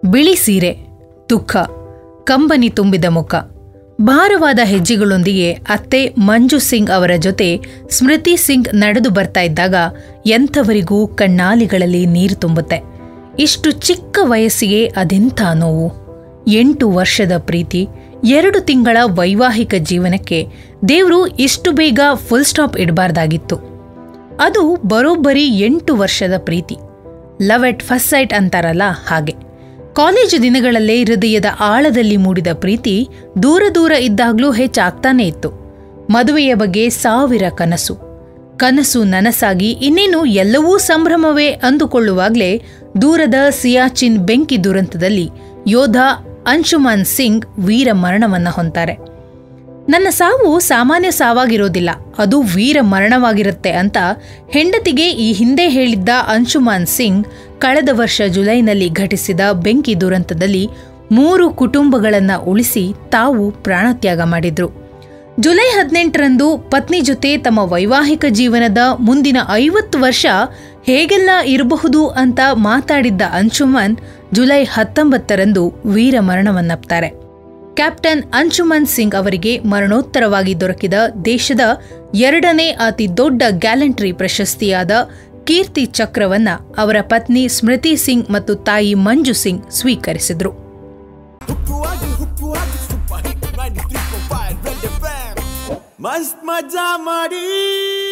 ಬಿಳಿ ಸೀರೆ, ದುಃಖ, ಕಂಬನಿ ತುಂಬಿದ ಮುಖ, ಭಾರವಾದ ಹೆಜ್ಜೆಗಳೊಂದಿಗೆ ಅತ್ತೆ ಮಂಜು ಸಿಂಗ್ ಅವರ ಜೊತೆ ಸ್ಮೃತಿ ಸಿಂಗ್ ನಡೆದು ಬರ್ತಾ ಇದ್ದಾಗ ಎಂಥವರಿಗೂ ಕಣ್ಣಾಲಿಗಳಲ್ಲಿ ನೀರು ತುಂಬುತ್ತೆ. ಇಷ್ಟು ಚಿಕ್ಕ ವಯಸ್ಸಿಗೆ ಅದೆಂಥ ನೋವು. 8 ವರ್ಷದ ಪ್ರೀತಿ, 2 ತಿಂಗಳ ವೈವಾಹಿಕ ಜೀವನಕ್ಕೆ ದೇವರು ಇಷ್ಟು ಬೇಗ ಫುಲ್ ಸ್ಟಾಪ್ ಇಡಬಾರ್ದಾಗಿತ್ತು. ಅದು ಬರೋಬ್ಬರಿ 8 ವರ್ಷದ ಪ್ರೀತಿ. ಲವ್ ಎಟ್ ಫಸ್ಟ್ ಸೈಟ್ ಅಂತಾರಲ್ಲ ಹಾಗೆ. ಕಾಲೇಜು ದಿನಗಳಲ್ಲೇ ಹೃದಯದ ಆಳದಲ್ಲಿ ಮೂಡಿದ ಪ್ರೀತಿ ದೂರ ದೂರ ಇದ್ದಾಗ್ಲೂ ಹೆಚ್ಚಾಗ್ತಾನೇ ಇತ್ತು. ಮದುವೆಯ ಬಗ್ಗೆ 1000 ಕನಸು ನನಸಾಗಿ ಇನ್ನೇನು ಎಲ್ಲವೂ ಸಂಭ್ರಮವೇ ಅಂದುಕೊಳ್ಳುವಾಗಲೇ ದೂರದ ಸಿಯಾಚಿನ್ ಬೆಂಕಿ ದುರಂತದಲ್ಲಿ ಯೋಧ ಅಂಶುಮನ್ ಸಿಂಗ್ ವೀರ ಮರಣವನ್ನ ಹೊಂತಾರೆ. ನನ್ನ ಸಾವು ಸಾಮಾನ್ಯ ಸಾವಾಗಿರೋದಿಲ್ಲ, ಅದು ವೀರ ಮರಣವಾಗಿರುತ್ತೆ ಅಂತ ಹೆಂಡತಿಗೆ ಈ ಹಿಂದೆ ಹೇಳಿದ್ದ ಅಂಶುಮನ್ ಸಿಂಗ್ ಕಳೆದ ವರ್ಷ ಜುಲೈನಲ್ಲಿ ಘಟಿಸಿದ ಬೆಂಕಿ ದುರಂತದಲ್ಲಿ 3 ಕುಟುಂಬಗಳನ್ನು ಉಳಿಸಿ ತಾವು ಪ್ರಾಣತ್ಯಾಗ ಮಾಡಿದ್ರು. ಜುಲೈ 18ರಂದು ಪತ್ನಿ ಜೊತೆ ತಮ್ಮ ವೈವಾಹಿಕ ಜೀವನದ ಮುಂದಿನ 50 ವರ್ಷ ಹೇಗೆಲ್ಲ ಇರಬಹುದು ಅಂತ ಮಾತಾಡಿದ್ದ ಅಂಶುಮನ್ ಜುಲೈ 19ರಂದು ವೀರ ಮರಣವನ್ನಪ್ತಾರೆ. ಕ್ಯಾಪ್ಟನ್ ಅಂಶುಮನ್ ಸಿಂಗ್ ಅವರಿಗೆ ಮರಣೋತ್ತರವಾಗಿ ದೊರಕಿದ ದೇಶದ 2ನೇ ಅತಿ ದೊಡ್ಡ ಗ್ಯಾಲಂಟ್ರಿ ಪ್ರಶಸ್ತಿಯಾದ ಕೀರ್ತಿ ಚಕ್ರವನ್ನ ಅವರ ಪತ್ನಿ ಸ್ಮೃತಿ ಸಿಂಗ್ ಮತ್ತು ತಾಯಿ ಮಂಜು ಸಿಂಗ್ ಸ್ವೀಕರಿಸಿದ್ರು. ಮಸ್ತ್ ಮಜಾ ಮಾಡಿ